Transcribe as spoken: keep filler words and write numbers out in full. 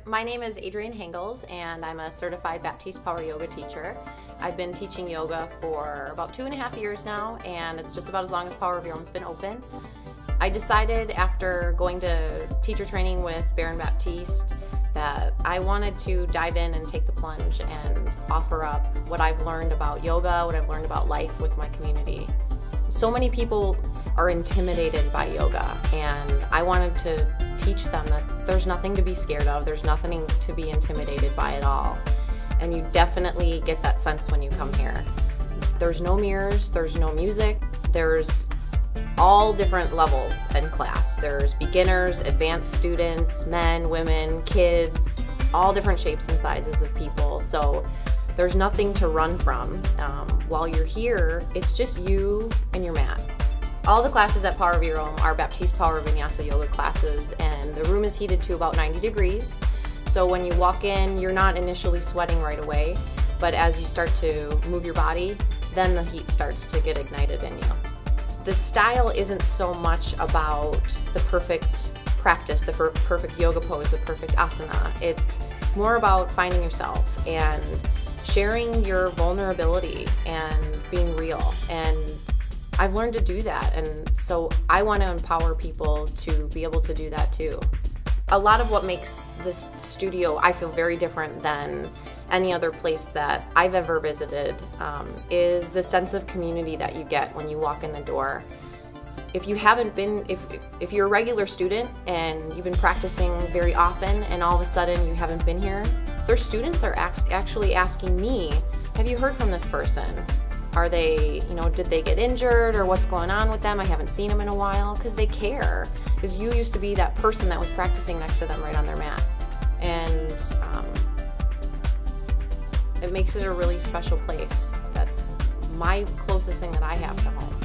My name is Adrienne Hengels, and I'm a certified Baptiste Power Yoga teacher. I've been teaching yoga for about two and a half years now, and it's just about as long as Power of Your Own's been open. I decided after going to teacher training with Baron Baptiste that I wanted to dive in and take the plunge and offer up what I've learned about yoga, what I've learned about life with my community. So many people are intimidated by yoga, and I wanted to teach them that there's nothing to be scared of, there's nothing to be intimidated by at all. And you definitely get that sense when you come here. There's no mirrors, there's no music, there's all different levels in class. There's beginners, advanced students, men, women, kids, all different shapes and sizes of people. So there's nothing to run from. Um, while you're here, it's just you and your mat. All the classes at Power of Your Own are Baptiste Power Vinyasa yoga classes, and the room is heated to about ninety degrees. So when you walk in, you're not initially sweating right away, but as you start to move your body, then the heat starts to get ignited in you. The style isn't so much about the perfect practice, the perfect yoga pose, the perfect asana. It's more about finding yourself and sharing your vulnerability and being real. And I've learned to do that, and so I want to empower people to be able to do that too. A lot of what makes this studio, I feel, very different than any other place that I've ever visited um, is the sense of community that you get when you walk in the door. If you haven't been, if, if you're a regular student and you've been practicing very often and all of a sudden you haven't been here, their students are actually asking me, have you heard from this person? Are they, you know, did they get injured, or what's going on with them? I haven't seen them in a while, because they care. Because you used to be that person that was practicing next to them right on their mat. And um, it makes it a really special place. That's my closest thing that I have to home.